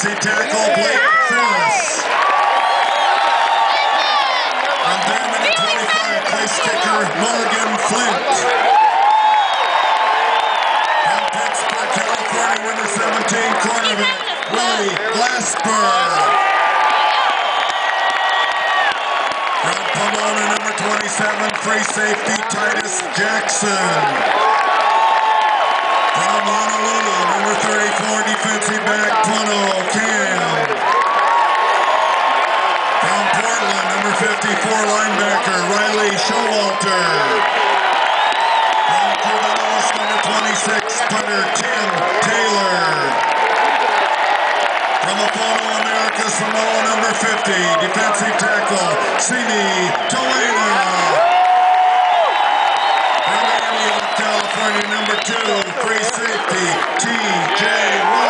defensive tackle, Blake Ferris. From there, number 25, place kicker, Morgan Flint. From Pittsburgh, California, number 17, cornerback, Willie Glasper. From Pomona, number 27, free safety, Titus Jackson. From Honolulu, number 34, defensive back, Puno Cam. From Portland, number 54, linebacker, Riley Showalter. From Corvallis, number 26, punter, Tim Taylor. From Apollo America Samoa, number 50, defensive tackle, Simi Toena. From Antioch, California, number 2, free safety, T.J.